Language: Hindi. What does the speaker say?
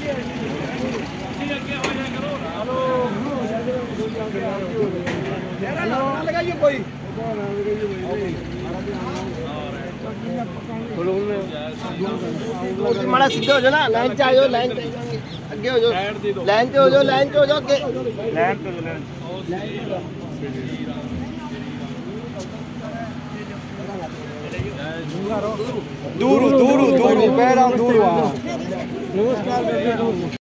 लगाइए कोई माड़ा सीधे हो जाओ ना, लाइन से आ जाओ, लाइन आगे हो जाओ, लाइन पे हो जाओ, लाइन पे हो जाओ, लाइन पे दूर दूर दूर दूर दूर। नमस्कार।